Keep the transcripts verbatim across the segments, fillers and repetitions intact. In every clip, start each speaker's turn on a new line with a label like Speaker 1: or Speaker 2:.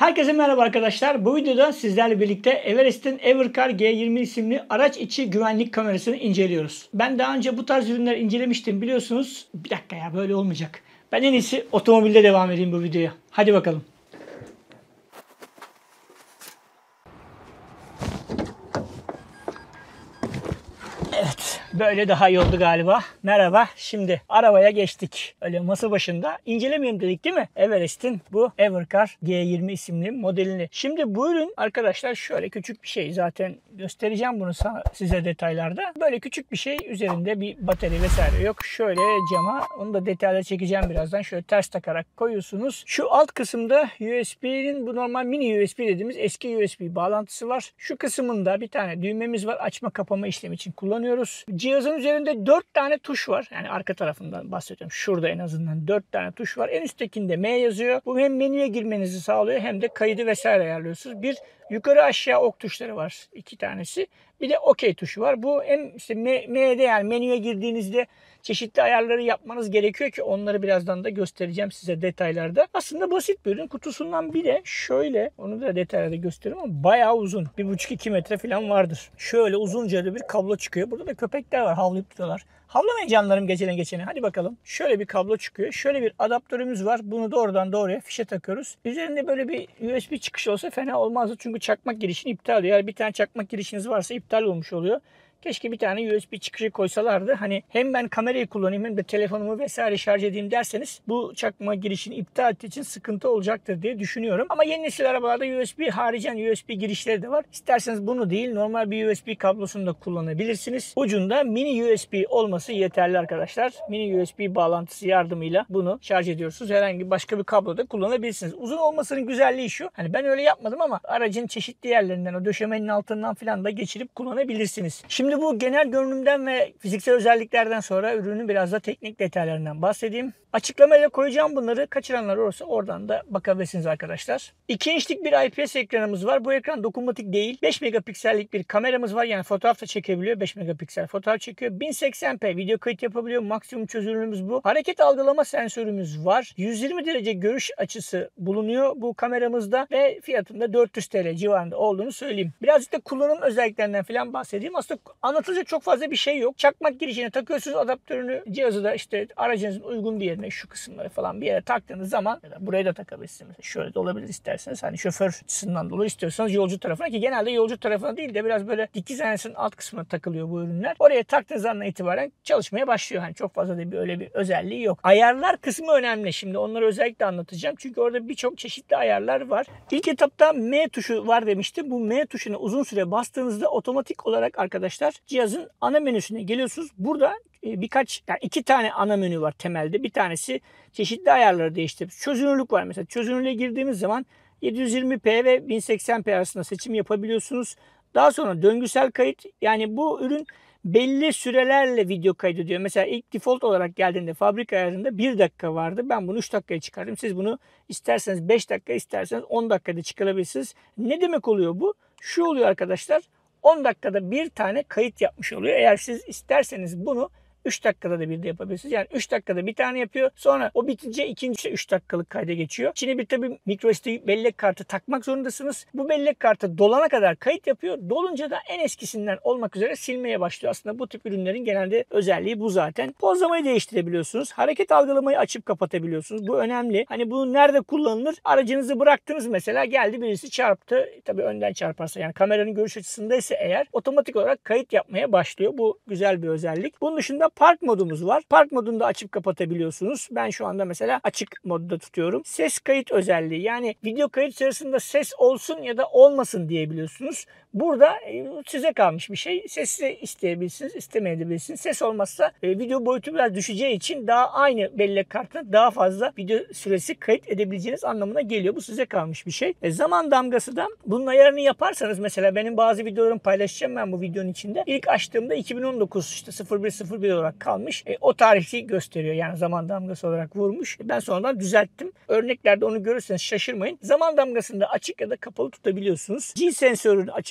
Speaker 1: Herkese merhaba arkadaşlar. Bu videoda sizlerle birlikte Everest'in Evercar G yirmi isimli araç içi güvenlik kamerasını inceliyoruz. Ben daha önce bu tarz ürünler incelemiştim biliyorsunuz. Bir dakika ya böyle olmayacak. Ben en iyisi otomobilde devam edeyim bu videoya. Hadi bakalım. Evet, böyle daha iyi oldu galiba. Merhaba, şimdi arabaya geçtik. Öyle masa başında incelemeyelim dedik değil mi? Everest'in bu Evercar G yirmi isimli modelini. Şimdi bu ürün arkadaşlar şöyle küçük bir şey. Zaten göstereceğim bunu sana, size detaylarda. Böyle küçük bir şey, üzerinde bir batarya vesaire yok. Şöyle cama, onu da detaylı çekeceğim birazdan. Şöyle ters takarak koyuyorsunuz. Şu alt kısımda U S B'nin, bu normal mini U S B dediğimiz eski U S B bağlantısı var. Şu kısmında bir tane düğmemiz var. Açma kapama işlemi için kullanıyoruz. Cihazın üzerinde dört tane tuş var. Yani arka tarafından bahsediyorum. Şurada en azından dört tane tuş var. En üsttekinde M yazıyor. Bu hem menüye girmenizi sağlıyor hem de kaydı vesaire ayarlıyorsunuz. Bir yukarı aşağı ok tuşları var. iki tanesi. Bir de OK tuşu var. Bu hem işte M'de, yani menüye girdiğinizde çeşitli ayarları yapmanız gerekiyor ki onları birazdan da göstereceğim size detaylarda. Aslında basit bir ürün. Kutusundan bir de şöyle, onu da detaylarda göstereyim ama bayağı uzun. bir buçuk iki metre falan vardır. Şöyle uzunca da bir kablo çıkıyor. Burada da köpekler var, havlayıp duruyorlar. Havlamayın canlarım geçene geçene. Hadi bakalım. Şöyle bir kablo çıkıyor. Şöyle bir adaptörümüz var. Bunu doğrudan doğruya fişe takıyoruz. Üzerinde böyle bir U S B çıkışı olsa fena olmazdı. Çünkü çakmak girişini iptal ediyor. Eğer bir tane çakmak girişiniz varsa iptal olmuş oluyor. Keşke bir tane U S B çıkışı koysalardı. Hani hem ben kamerayı kullanayım hem de telefonumu vesaire şarj edeyim derseniz bu çakma girişini iptal ettiği için sıkıntı olacaktır diye düşünüyorum. Ama yeni nesil arabalarda U S B haricen U S B girişleri de var. İsterseniz bunu değil normal bir U S B kablosunu da kullanabilirsiniz. Ucunda mini U S B olması yeterli arkadaşlar. Mini U S B bağlantısı yardımıyla bunu şarj ediyorsunuz. Herhangi başka bir kablo da kullanabilirsiniz. Uzun olmasının güzelliği şu. Hani ben öyle yapmadım ama aracın çeşitli yerlerinden, o döşemenin altından falan da geçirip kullanabilirsiniz. Şimdi Şimdi bu genel görünümden ve fiziksel özelliklerden sonra ürünün biraz da teknik detaylarından bahsedeyim. Açıklamaya koyacağım bunları. Kaçıranlar olursa oradan da bakabilirsiniz arkadaşlar. iki inçlik bir I P S ekranımız var. Bu ekran dokunmatik değil. beş megapiksellik bir kameramız var. Yani fotoğraf da çekebiliyor. beş megapiksel fotoğraf çekiyor. bin seksen p video kayıt yapabiliyor. Maksimum çözünürlüğümüz bu. Hareket algılama sensörümüz var. yüz yirmi derece görüş açısı bulunuyor bu kameramızda ve fiyatında dört yüz TL civarında olduğunu söyleyeyim. Birazcık da kullanım özelliklerinden falan bahsedeyim. Aslında anlatılacak çok fazla bir şey yok. Çakmak girişine takıyorsunuz adaptörünü. Cihazı da işte aracınızın uygun bir yerine, şu kısımları falan bir yere taktığınız zaman ya da buraya da takabilirsiniz. Mesela şöyle de olabilir isterseniz. Hani şoför açısından dolayı istiyorsanız yolcu tarafına, ki genelde yolcu tarafına değil de biraz böyle dikiz aynasının alt kısmına takılıyor bu ürünler. Oraya taktığınız andan itibaren çalışmaya başlıyor. Hani çok fazla da bir öyle bir özelliği yok. Ayarlar kısmı önemli. Şimdi onları özellikle anlatacağım. Çünkü orada birçok çeşitli ayarlar var. İlk etapta M tuşu var demiştim. Bu M tuşuna uzun süre bastığınızda otomatik olarak arkadaşlar cihazın ana menüsüne geliyorsunuz. Burada birkaç, yani iki tane ana menü var temelde. Bir tanesi çeşitli ayarları değiştirip çözünürlük var. Mesela çözünürlüğe girdiğimiz zaman yedi yüz yirmi p ve bin seksen p arasında seçim yapabiliyorsunuz. Daha sonra döngüsel kayıt, yani bu ürün belli sürelerle video kaydediyor. Mesela ilk default olarak geldiğinde fabrika ayarında bir dakika vardı. Ben bunu üç dakikaya çıkardım. Siz bunu isterseniz beş dakika, isterseniz on dakikada çıkarabilirsiniz. Ne demek oluyor bu? Şu oluyor arkadaşlar. on dakikada bir tane kayıt yapmış oluyor. Eğer siz isterseniz bunu üç dakikada da bir de yapabilirsiniz. Yani üç dakikada bir tane yapıyor. Sonra o bitince ikinci üç dakikalık kayda geçiyor. İçine bir tabi microSD bellek kartı takmak zorundasınız. Bu bellek kartı dolana kadar kayıt yapıyor. Dolunca da en eskisinden olmak üzere silmeye başlıyor. Aslında bu tip ürünlerin genelde özelliği bu zaten. Pozlamayı değiştirebiliyorsunuz. Hareket algılamayı açıp kapatabiliyorsunuz. Bu önemli. Hani bu nerede kullanılır? Aracınızı bıraktınız mesela, geldi birisi çarptı. Tabii önden çarparsa, yani kameranın görüş açısındaysa eğer, otomatik olarak kayıt yapmaya başlıyor. Bu güzel bir özellik. Bunun dışında park modumuz var. Park modunu da açıp kapatabiliyorsunuz. Ben şu anda mesela açık modda tutuyorum. Ses kayıt özelliği, yani video kayıt sırasında ses olsun ya da olmasın diyebiliyorsunuz. Burada size kalmış bir şey. Sesi isteyebilirsiniz, istemeyebilirsiniz. Ses olmazsa e, video boyutu biraz düşeceği için daha aynı bellek kartına daha fazla video süresi kayıt edebileceğiniz anlamına geliyor. Bu size kalmış bir şey. E, zaman damgası da bunun ayarını yaparsanız, mesela benim bazı videolarımı paylaşacağım ben bu videonun içinde. İlk açtığımda iki bin on dokuz işte sıfır bir sıfır bir olarak kalmış. E, o tarihi gösteriyor. Yani zaman damgası olarak vurmuş. Ben sonradan düzelttim. Örneklerde onu görürseniz şaşırmayın. Zaman damgasını da açık ya da kapalı tutabiliyorsunuz. G sensörünü açıp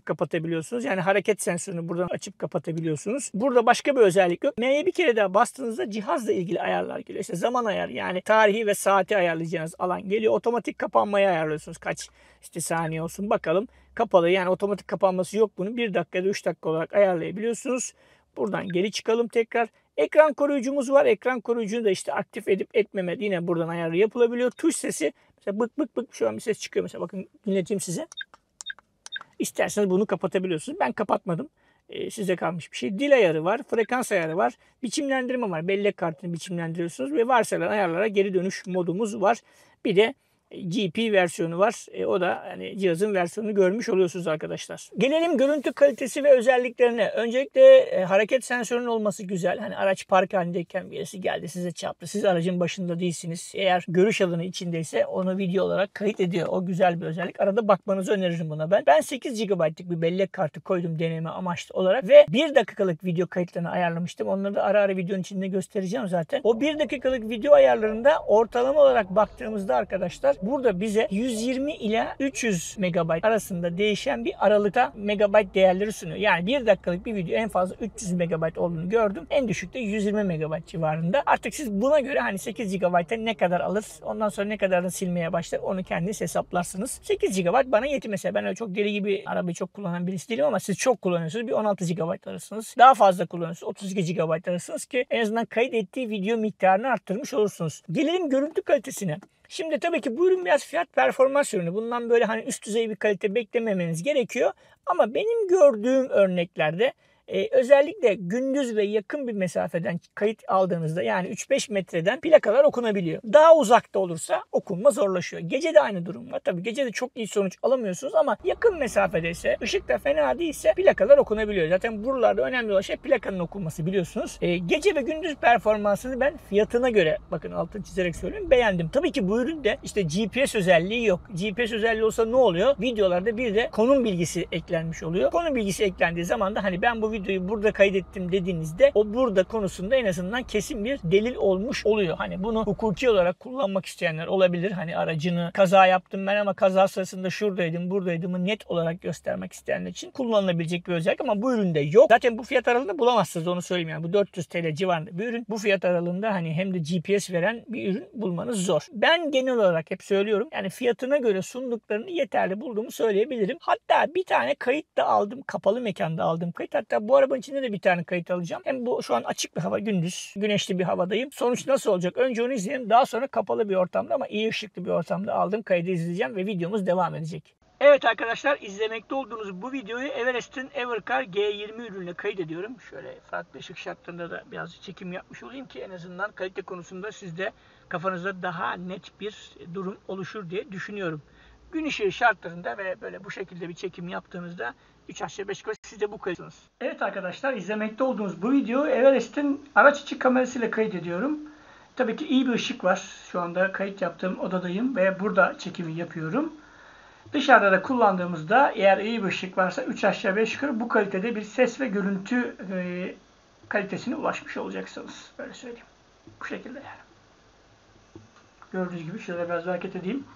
Speaker 1: açıp kapatabiliyorsunuz. Yani hareket sensörünü buradan açıp kapatabiliyorsunuz. Burada başka bir özellik yok. M'ye bir kere daha bastığınızda cihazla ilgili ayarlar geliyor. İşte zaman ayarı, yani tarihi ve saati ayarlayacağınız alan geliyor. Otomatik kapanmayı ayarlıyorsunuz. Kaç işte saniye olsun bakalım. Kapalı, yani otomatik kapanması yok bunun. bir dakika ya da üç dakika olarak ayarlayabiliyorsunuz. Buradan geri çıkalım tekrar. Ekran koruyucumuz var. Ekran koruyucunu da işte aktif edip etmeme yine buradan ayarı yapılabiliyor. Tuş sesi mesela bık bık bık şu an bir ses çıkıyor mesela, bakın dinleteyim size. İsterseniz bunu kapatabiliyorsunuz. Ben kapatmadım. Ee, size kalmış bir şey. Dil ayarı var. Frekans ayarı var. Biçimlendirme var. Bellek kartını biçimlendiriyorsunuz ve varsayılan ayarlara geri dönüş modumuz var. Bir de G P versiyonu var. E, o da hani cihazın versiyonunu görmüş oluyorsunuz arkadaşlar. Gelelim görüntü kalitesi ve özelliklerine. Öncelikle e, hareket sensörünün olması güzel. Hani araç park halindeyken birisi geldi size çarptı. Siz aracın başında değilsiniz. Eğer görüş alanı içindeyse onu video olarak kayıt ediyor. O güzel bir özellik. Arada bakmanızı öneririm buna ben. Ben sekiz gigabaytlık bir bellek kartı koydum deneme amaçlı olarak ve bir dakikalık video kayıtlarını ayarlamıştım. Onları da ara ara videonun içinde göstereceğim zaten. O bir dakikalık video ayarlarında ortalama olarak baktığımızda arkadaşlar burada bize yüz yirmi ila üç yüz megabayt arasında değişen bir aralıkta megabayt değerleri sunuyor. Yani bir dakikalık bir video en fazla üç yüz megabayt olduğunu gördüm. En düşükte yüz yirmi megabayt civarında. Artık siz buna göre hani sekiz gigabayta ne kadar alır, ondan sonra ne kadarını silmeye başlar, onu kendiniz hesaplarsınız. sekiz gigabayt bana yetti mesela. Ben öyle çok deli gibi arabayı çok kullanan birisi değilim ama siz çok kullanıyorsunuz. Bir on altı gigabayt arasınız. Daha fazla kullanıyorsunuz. otuz iki gigabayt arasınız ki en azından kayıt ettiği video miktarını arttırmış olursunuz. Gelelim görüntü kalitesine. Şimdi tabii ki bu ürün biraz fiyat performans ürünü. Bundan böyle hani üst düzey bir kalite beklememeniz gerekiyor. Ama benim gördüğüm örneklerde Ee, özellikle gündüz ve yakın bir mesafeden kayıt aldığınızda, yani üç beş metreden plakalar okunabiliyor. Daha uzakta olursa okunma zorlaşıyor. Gece de aynı durum var. Tabii gece de çok iyi sonuç alamıyorsunuz ama yakın mesafede ise, ışık da fena değilse plakalar okunabiliyor. Zaten buralarda önemli olan şey plakanın okunması, biliyorsunuz. Ee, gece ve gündüz performansını ben fiyatına göre, bakın altını çizerek söylüyorum, beğendim. Tabii ki bu üründe işte G P S özelliği yok. G P S özelliği olsa ne oluyor? Videolarda bir de konum bilgisi eklenmiş oluyor. Konum bilgisi eklendiği zaman da hani ben bu videoyu burada kaydettim dediğinizde o burada konusunda en azından kesin bir delil olmuş oluyor. Hani bunu hukuki olarak kullanmak isteyenler olabilir. Hani aracını kaza yaptım ben ama kaza sırasında şuradaydım, buradaydımı net olarak göstermek isteyenler için kullanılabilecek bir özellik ama bu üründe yok. Zaten bu fiyat aralığında bulamazsınız, onu söyleyeyim yani. Bu dört yüz TL civarında bir ürün. Bu fiyat aralığında hani hem de G P S veren bir ürün bulmanız zor. Ben genel olarak hep söylüyorum. Yani fiyatına göre sunduklarını yeterli bulduğumu söyleyebilirim. Hatta bir tane kayıt da aldım. Kapalı mekanda aldığım kayıt. Hatta bu arabanın içinde de bir tane kayıt alacağım. Hem bu şu an açık bir hava, gündüz. Güneşli bir havadayım. Sonuç nasıl olacak? Önce onu izleyelim. Daha sonra kapalı bir ortamda ama iyi ışıklı bir ortamda aldığım kaydı izleyeceğim ve videomuz devam edecek. Evet arkadaşlar, izlemekte olduğunuz bu videoyu Everest'in Evercar G yirmi ürünüyle kaydediyorum. Şöyle farklı ışık şartlarında da biraz çekim yapmış olayım ki en azından kalite konusunda sizde kafanızda daha net bir durum oluşur diye düşünüyorum. Gün ışığı şartlarında ve böyle bu şekilde bir çekim yaptığınızda üç aşağı beş yukarı siz de bu kayıtsınız. Evet arkadaşlar, izlemekte olduğunuz bu videoyu Everest'in araç içi kamerasıyla kaydediyorum. Tabii ki iyi bir ışık var. Şu anda kayıt yaptığım odadayım ve burada çekimi yapıyorum. Dışarıda da kullandığımızda eğer iyi bir ışık varsa üç aşağı beş yukarı bu kalitede bir ses ve görüntü e, kalitesine ulaşmış olacaksınız. Böyle söyleyeyim. Bu şekilde yani. Gördüğünüz gibi şöyle biraz hareket edeyim.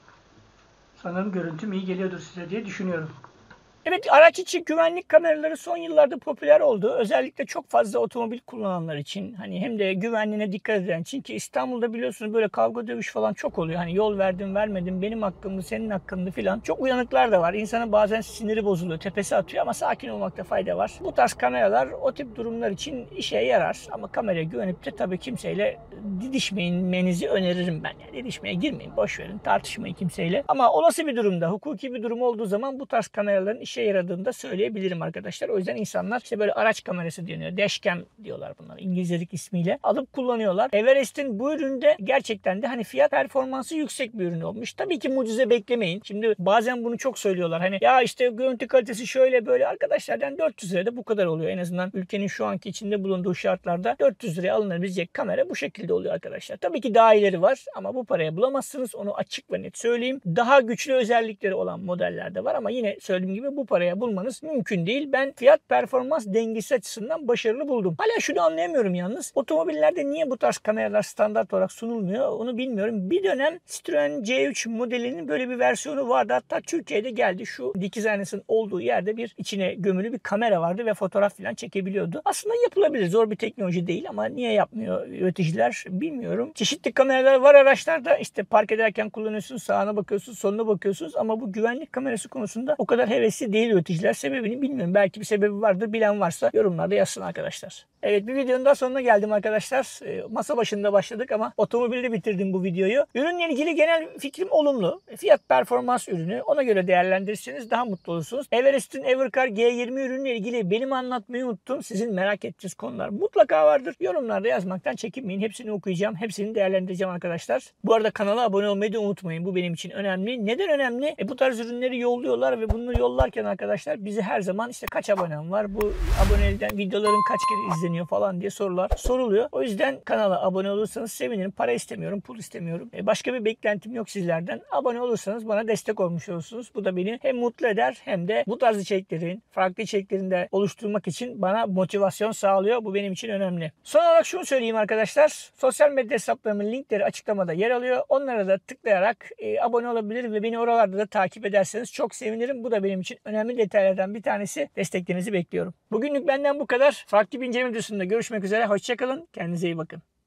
Speaker 1: Sanırım görüntüm iyi geliyordur size diye düşünüyorum. Evet, araç içi güvenlik kameraları son yıllarda popüler oldu. Özellikle çok fazla otomobil kullananlar için, hani hem de güvenliğine dikkat eden için, ki İstanbul'da biliyorsunuz böyle kavga dövüş falan çok oluyor. Hani yol verdim vermedim, benim hakkımdı senin hakkındı filan. Çok uyanıklar da var. İnsanın bazen siniri bozuluyor, tepesi atıyor ama sakin olmakta fayda var. Bu tarz kameralar o tip durumlar için işe yarar ama kameraya güvenip de tabii kimseyle didişmeyinizi öneririm ben. Yani didişmeye girmeyin, boş verin, tartışmayın kimseyle. Ama olası bir durumda, hukuki bir durum olduğu zaman bu tarz kameraların işe yaradığını da söyleyebilirim arkadaşlar. O yüzden insanlar işte böyle araç kamerası deniyor. Dashcam diyorlar bunlar İngilizcelik ismiyle. Alıp kullanıyorlar. Everest'in bu üründe gerçekten de hani fiyat performansı yüksek bir ürün olmuş. Tabii ki mucize beklemeyin. Şimdi bazen bunu çok söylüyorlar. Hani ya işte görüntü kalitesi şöyle böyle. Arkadaşlar yani dört yüz lirada bu kadar oluyor. En azından ülkenin şu anki içinde bulunduğu şartlarda dört yüz liraya alınabilecek kamera bu şekilde oluyor arkadaşlar. Tabii ki daha iyileri var ama bu paraya bulamazsınız. Onu açık ve net söyleyeyim. Daha güçlü özellikleri olan modeller de var ama yine söylediğim gibi bu bu paraya bulmanız mümkün değil. Ben fiyat performans dengesi açısından başarılı buldum. Hala şunu anlayamıyorum yalnız. Otomobillerde niye bu tarz kameralar standart olarak sunulmuyor onu bilmiyorum. Bir dönem Citroen C üç modelinin böyle bir versiyonu vardı. Hatta Türkiye'de geldi. Şu dikiz aynasının olduğu yerde bir içine gömülü bir kamera vardı ve fotoğraf falan çekebiliyordu. Aslında yapılabilir. Zor bir teknoloji değil ama niye yapmıyor üreticiler bilmiyorum. Çeşitli kameralar var araçlarda. İşte park ederken kullanıyorsunuz. Sağına bakıyorsunuz, soluna bakıyorsunuz ama bu güvenlik kamerası konusunda o kadar hevesli değil üreticiler. Sebebini bilmiyorum. Belki bir sebebi vardır. Bilen varsa yorumlarda yazsın arkadaşlar. Evet, bir videonun daha sonuna geldim arkadaşlar. E, masa başında başladık ama otomobilde bitirdim bu videoyu. Ürünle ilgili genel fikrim olumlu. Fiyat performans ürünü. Ona göre değerlendirirseniz daha mutlu olursunuz. Everest'in Evercar G yirmi ürünüyle ilgili benim anlatmayı unuttum. Sizin merak ettiğiniz konular mutlaka vardır. Yorumlarda yazmaktan çekinmeyin. Hepsini okuyacağım. Hepsini değerlendireceğim arkadaşlar. Bu arada kanala abone olmayı da unutmayın. Bu benim için önemli. Neden önemli? E, bu tarz ürünleri yolluyorlar ve bunu yollarken arkadaşlar bizi her zaman işte kaç abonem var? Bu abonelden videoların kaç kere izleniyor falan diye sorular soruluyor. O yüzden kanala abone olursanız sevinirim. Para istemiyorum, pul istemiyorum. E, başka bir beklentim yok sizlerden. Abone olursanız bana destek olmuş olursunuz. Bu da beni hem mutlu eder hem de bu tarz içeriklerin, farklı içeriklerin de oluşturmak için bana motivasyon sağlıyor. Bu benim için önemli. Son olarak şunu söyleyeyim arkadaşlar. Sosyal medya hesaplarımın linkleri açıklamada yer alıyor. Onlara da tıklayarak e, abone olabilir ve beni oralarda da takip ederseniz çok sevinirim. Bu da benim için önemli detaylardan bir tanesi. Desteklerinizi bekliyorum. Bugünlük benden bu kadar. Farklı bir inceleme videosunda görüşmek üzere. Hoşça kalın. Kendinize iyi bakın.